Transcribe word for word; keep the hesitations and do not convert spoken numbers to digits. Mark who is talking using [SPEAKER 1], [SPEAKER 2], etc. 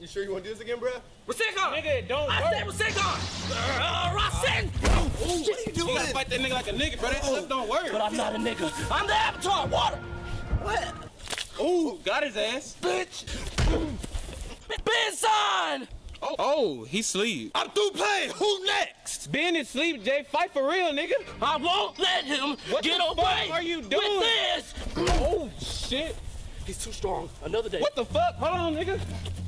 [SPEAKER 1] You sure you want to do this again, bruh?
[SPEAKER 2] Rasengan!
[SPEAKER 3] Nigga, don't
[SPEAKER 2] I
[SPEAKER 3] work.
[SPEAKER 2] said Rasengan! Uh, Rasen!
[SPEAKER 1] Oh, what are you doing?
[SPEAKER 3] You gotta fight that nigga like a nigga, bro. That stuff don't work.
[SPEAKER 2] But I'm not a nigga. I'm the Avatar! Water!
[SPEAKER 1] What?
[SPEAKER 3] Ooh, got his ass.
[SPEAKER 2] Bitch! Ben-san!
[SPEAKER 3] Oh, oh, he sleep.
[SPEAKER 2] I'm through playing. Who next?
[SPEAKER 3] Ben is sleep, Jay. Fight for real, nigga.
[SPEAKER 2] I won't let him
[SPEAKER 3] What
[SPEAKER 2] get
[SPEAKER 3] the
[SPEAKER 2] away
[SPEAKER 3] fuck are you doing?
[SPEAKER 2] with this!
[SPEAKER 3] Oh, shit.
[SPEAKER 2] He's too strong. Another day.
[SPEAKER 3] What the fuck? Hold on, nigga.